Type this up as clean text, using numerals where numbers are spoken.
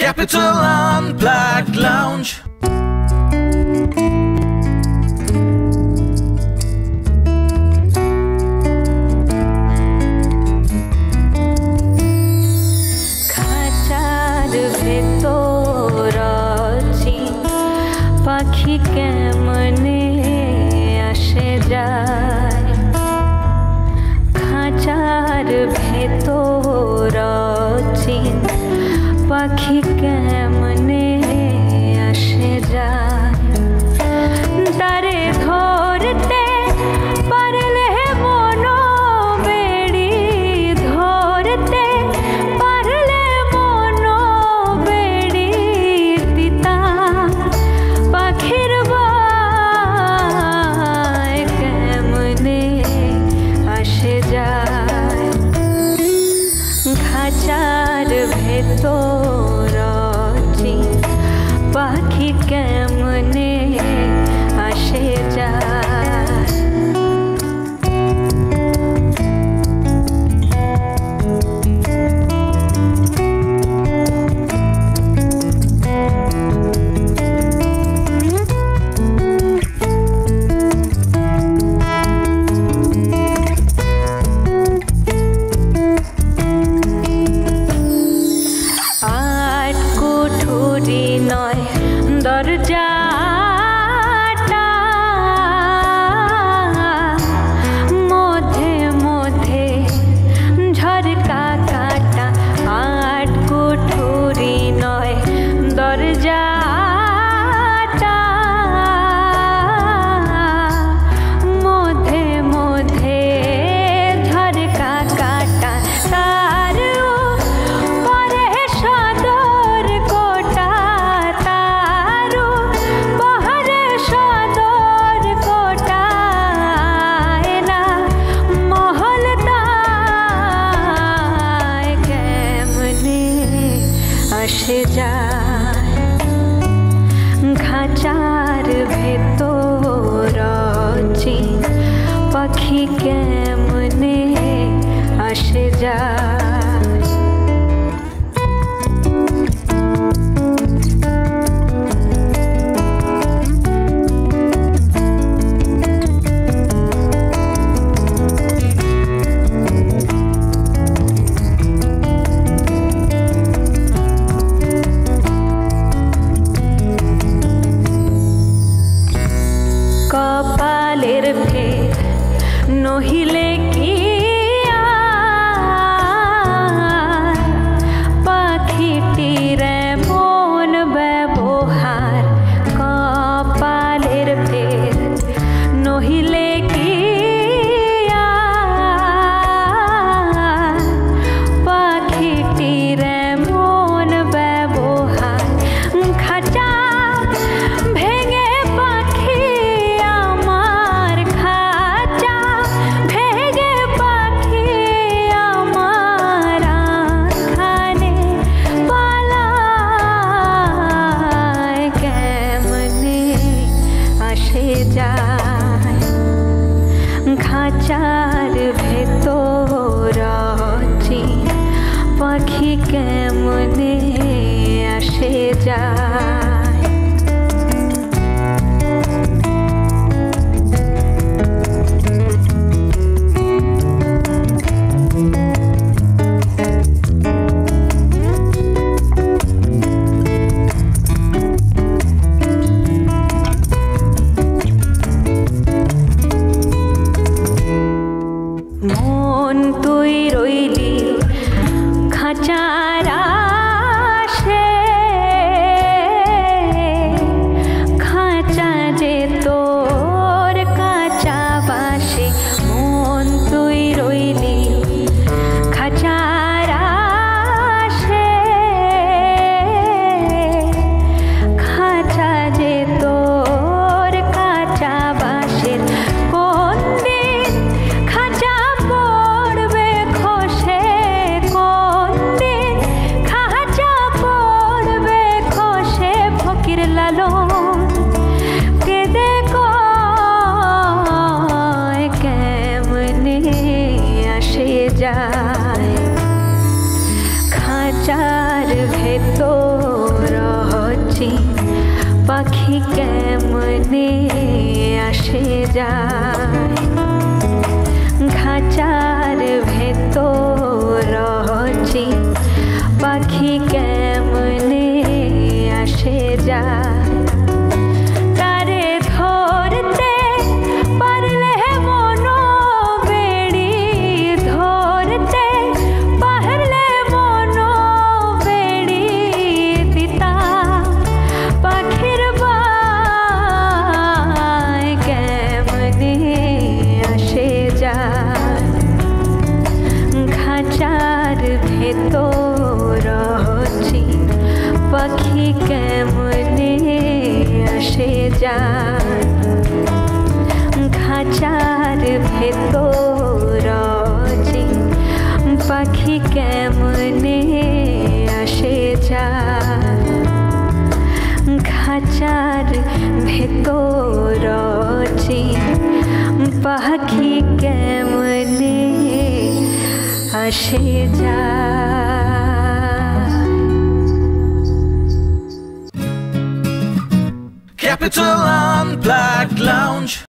Capital Unplugged Lounge. খাঁচার ভেতর আছি, পাখি কেমনে আসে যায়। খাঁচার ভেতর আছি, পাখি কেমনে আসে যায়। তারে ধরতে পারলে মনো বেড়ি, ধরতে পারলে মনো বেড়ি দিতা পাখির বায় কেমনে আসে যায়। খাঁচার ভেতর আছি, পাখি কেমনে আসে যায়। দরজাটা মধ্যে মধ্যে ঝরকা কাটা, 8 কুঠুরি নয় দরজাটা মধ্যে মধ্যে ঝরকা কাটা। তার পরে সদর কোটা, আসে যায়। খাঁচার ভেতর আছি, পাখি কেমনে আসে যায়। কপালের ভেদ নহিলে কি পাখিটির মন ব্যবহার। কপালের ভেদ নহিলে কি পাখিটির মন ব্যবহার। খাঁচা ভেঙে পাখি আমার, খাঁচা ভেঙে পাখি আমার খানে পালায় কেমনে আসে যায়। খাঁচার ভেতর আছি, পাখি কেমনে আসে যায়। মন তুই রইলি খাঁচার আশে, খাঁচা যে তোর কাঁচা বাসে। মন তুই রইলি খাঁচার আশে, খাঁচা যে তোর কাঁচা বাসে। কোন দিন খাঁচা পড়বে খসে, কোন দিন খাঁচা পড়বে খসে। ফকির লালন কেঁদে কয় কেমনে আসে যায়। খাঁচার ভেতর পাখি কেমনে আসে যায় খাঁচার ভেতর রহছি পাখি কেমনে আসে যায় তারে ধরতে পারলে মনো বেড়ি ধরতে পারলে মনো বেড়ি দিতা পাখির বাই কেমনে আসে যায় খাঁচার ভেতর রহছি পাখি কেমনে আসে যায় খাঁচার ভেতর রহছি পাখি কেমনে আসে যায় খাঁচার ভেতর রহছি পাখি কেমনে আসে যায় Capital Unplugged Lounge.